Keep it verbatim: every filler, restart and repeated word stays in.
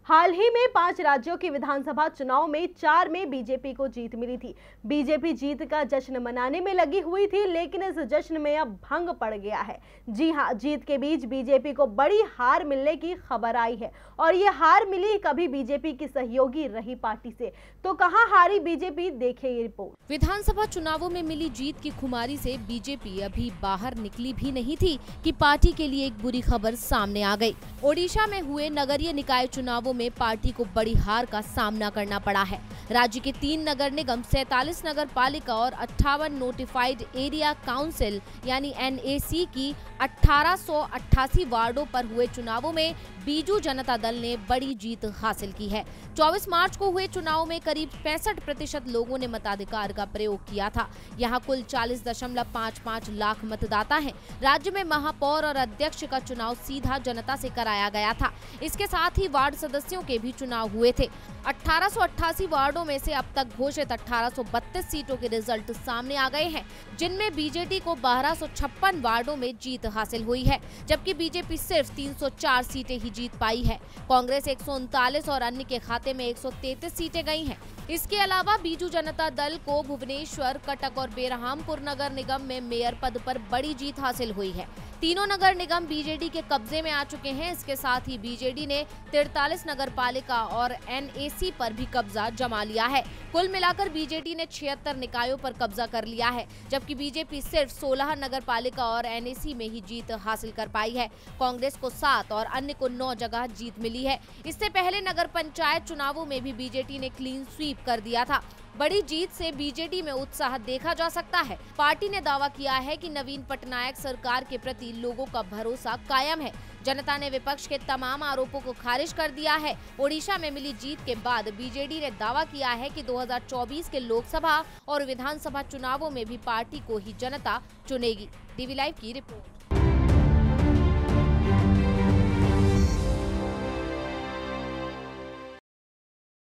हाल ही में पांच राज्यों के विधानसभा चुनाव में चार में बीजेपी को जीत मिली थी। बीजेपी जीत का जश्न मनाने में लगी हुई थी, लेकिन इस जश्न में अब भंग पड़ गया है। जी हां, जीत के बीच बीजेपी को बड़ी हार मिलने की खबर आई है और ये हार मिली कभी बीजेपी की सहयोगी रही पार्टी से। तो कहां हारी बीजेपी, देखिए ये रिपोर्ट। विधानसभा चुनावों में मिली जीत की खुमारी से बीजेपी अभी बाहर निकली भी नहीं थी कि पार्टी के लिए एक बुरी खबर सामने आ गई। ओडिशा में हुए नगरीय निकाय चुनावों में पार्टी को बड़ी हार का सामना करना पड़ा है। राज्य के तीन नगर निगम, सैतालीस नगर पालिका और अट्ठावन नोटिफाइड एरिया काउंसिल यानी एन ए सी की अठारह सौ अट्ठासी वार्डों पर हुए चुनावों में बीजू जनता दल ने बड़ी जीत हासिल की है। चौबीस मार्च को हुए चुनाव में करीब पैंसठ प्रतिशत लोगों ने मताधिकार का प्रयोग किया था। यहाँ कुल चालीस दशमलव पाँच पाँच लाख मतदाता हैं। राज्य में महापौर और अध्यक्ष का चुनाव सीधा जनता से कराया गया था। इसके साथ ही वार्ड सदस्यों के भी चुनाव हुए थे। अठारह सौ अट्ठासी वार्डों में से अब तक घोषित अठारह सौ बत्तीस सीटों के रिजल्ट सामने आ गए हैं, जिनमें बीजेडी को बारह सौ छप्पन वार्डों में जीत हासिल हुई है, जबकि बीजेपी सिर्फ तीन सौ चार सीटें ही जीत पाई है। कांग्रेस एक सौ उनतालीस और अन्य के खाते में एक सौ तैंतीस सीटें गई हैं। इसके अलावा बीजू जनता दल को भुवनेश्वर, कटक और बेरहामपुर नगर निगम में मेयर पद पर बड़ी जीत हासिल हुई है। तीनों नगर निगम बीजेडी के कब्जे में आ चुके हैं। इसके साथ ही बीजेडी ने तिरतालीस नगर पालिका और एन ए सी पर भी कब्जा जमा लिया है। कुल मिलाकर बीजेडी ने छिहत्तर निकायों पर कब्जा कर लिया है, जबकि बीजेपी सिर्फ सोलह नगर पालिका और एन ए सी में ही जीत हासिल कर पाई है। कांग्रेस को सात और अन्य को नौ जगह जीत मिली है। इससे पहले नगर पंचायत चुनावों में भी बीजेडी ने क्लीन स्वीप कर दिया था। बड़ी जीत से बीजेडी में उत्साह देखा जा सकता है। पार्टी ने दावा किया है कि नवीन पटनायक सरकार के प्रति लोगों का भरोसा कायम है। जनता ने विपक्ष के तमाम आरोपों को खारिज कर दिया है। ओडिशा में मिली जीत के बाद बीजेडी ने दावा किया है कि दो हज़ार चौबीस के लोकसभा और विधानसभा चुनावों में भी पार्टी को ही जनता चुनेगी। टीवी लाइव की रिपोर्ट।